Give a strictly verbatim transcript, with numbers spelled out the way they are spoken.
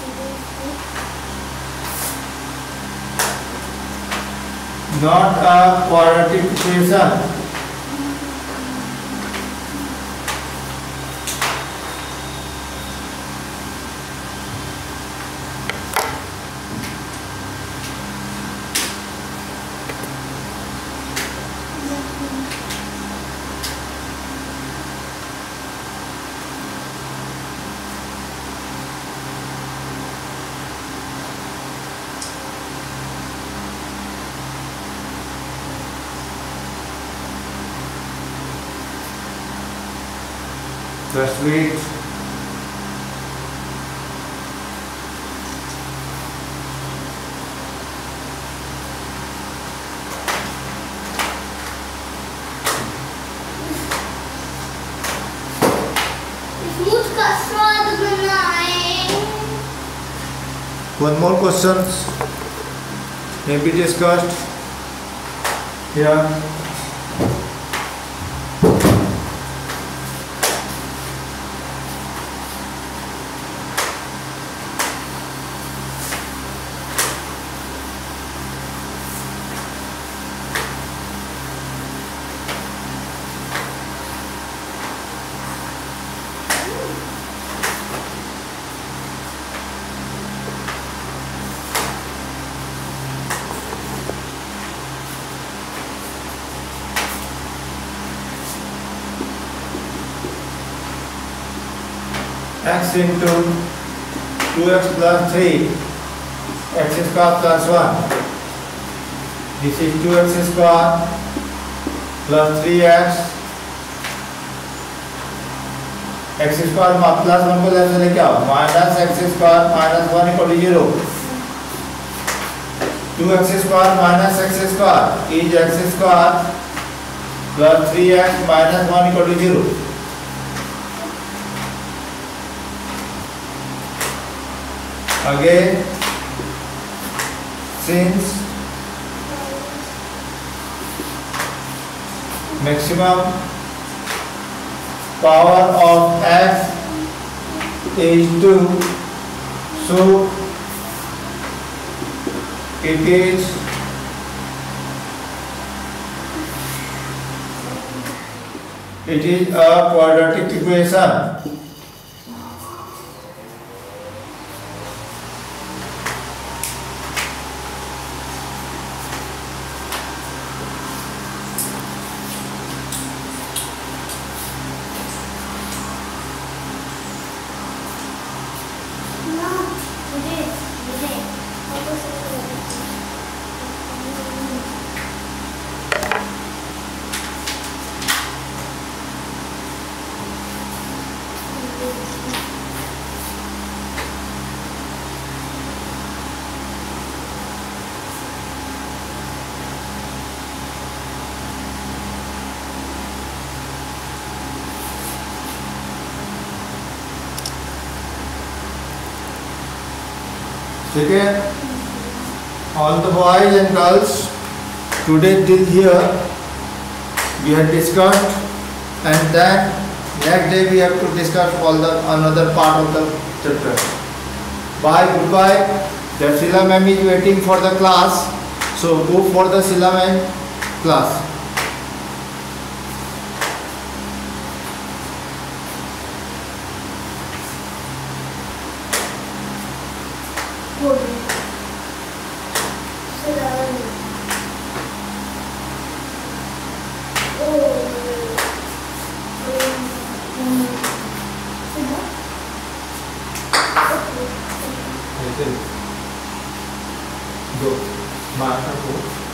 Not a quadratic equation. Just wait. One more questions may be discussed here. X into two x plus three, x square plus one. This is two x square plus three x. X square plus one को लेने से क्या हो? Minus x square minus one equal to zero. two x square minus x square is x square plus three x minus one equal to zero. Again, since maximum power of x is two, so it is it is a quadratic equation. ठीक है, all the boys and girls, today till here we have discussed, and then next day we have to discuss all the another part of the chapter. Bye, goodbye. The Sheila ma'am is waiting for the class, so go for the Sheila ma'am class. Go, mark.